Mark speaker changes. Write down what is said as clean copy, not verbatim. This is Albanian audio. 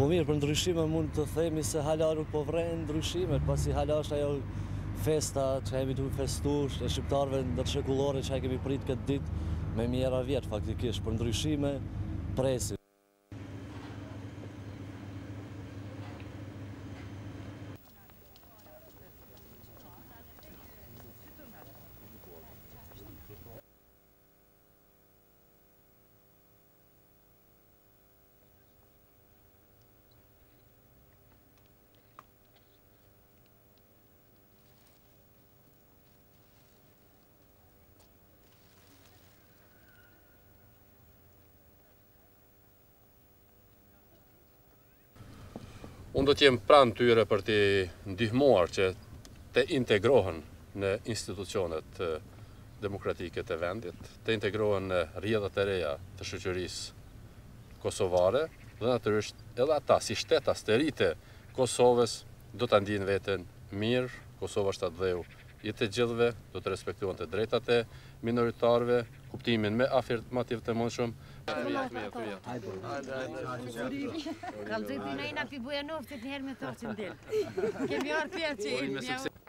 Speaker 1: Po mirë, për ndryshime mund të themi se hala nuk po vren ndryshimet, pasi hala është ajo festa që kemi të festu, e shqiptarëve ndërshekullore që kemi prit këtë ditë me mijëra vjet faktikisht, për ndryshime presim.
Speaker 2: Unë do t'jem pranë tyre për t'i ndihmuar që të integrohen në institucionet demokratike të vendit, të integrohen në rrjedhët e reja të shoqërisë kosovare, dhe natyrisht edhe ata si shtetas të ri të Kosovës do ta ndjejnë veten mirë. Kosova është atë dheu i të gjithëve, do të respektohen të drejtat e minoritarëve, kuptimin me afirmativ të mundshëm.
Speaker 3: Kalzoj të nëjna pi Bujanovcit njëherë me thorë që ndel. Kemi arë pjerë që